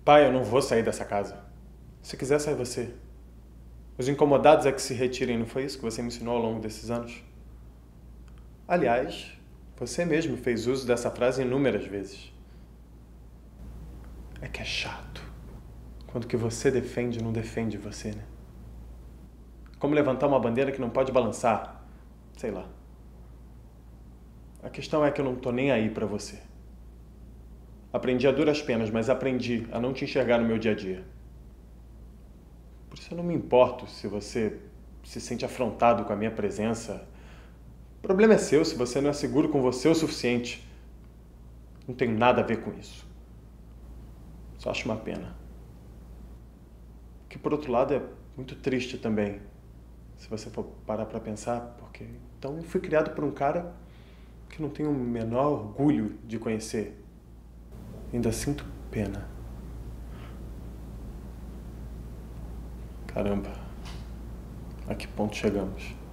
Pai, eu não vou sair dessa casa. Se quiser, sai você. Os incomodados é que se retirem, não foi isso que você me ensinou ao longo desses anos? Aliás, você mesmo fez uso dessa frase inúmeras vezes. É que é chato. Quando o que você defende não defende você, né? Como levantar uma bandeira que não pode balançar. Sei lá. A questão é que eu não tô nem aí pra você. Aprendi a duras penas, mas aprendi a não te enxergar no meu dia a dia. Por isso eu não me importo se você se sente afrontado com a minha presença. O problema é seu se você não é seguro com você o suficiente. Não tenho nada a ver com isso. Só acho uma pena. Que por outro lado é muito triste também, se você for parar pra pensar, porque então eu fui criado por um cara que não tenho o menor orgulho de conhecer. Ainda sinto pena. Caramba, a que ponto chegamos?